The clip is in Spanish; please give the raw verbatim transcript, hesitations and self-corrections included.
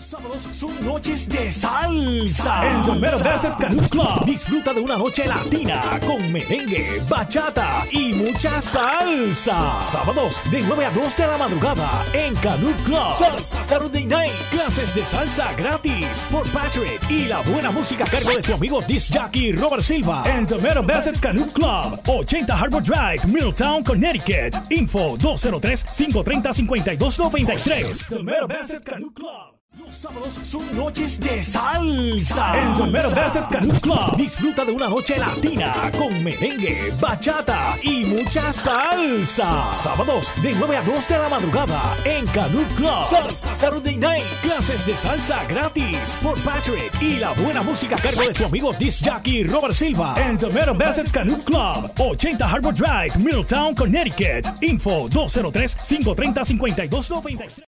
Sábados son noches de salsa. En The Meadow Bassett Canoe Club disfruta de una noche latina con merengue, bachata y mucha salsa. Sábados de nueve a dos de la madrugada en Canoe Club. Salsa Saturday Night. Clases de salsa gratis por Patrick y la buena música a cargo de tu amigo disc jockey Robert Silva. En The Meadow Bassett Canoe Club, ochenta Harbor Drive, Middletown, Connecticut. Info dos cero tres, cinco tres cero, cinco dos nueve tres. The Meadow Bassett Canoe Club. Los sábados son noches de salsa. En The Meadow Bassett Canoe Club disfruta de una noche latina con merengue, bachata y mucha salsa. Sábados de nueve a dos de la madrugada en Canoe Club. Salsa Saturday Night. Clases de salsa gratis por Patrick y la buena música a cargo de tu amigo disc jockey Robert Silva. En The Meadow Bassett Canoe Club, ochenta Harbor Drive, Middletown, Connecticut. Info dos cero tres, cinco tres cero, cinco dos nueve tres.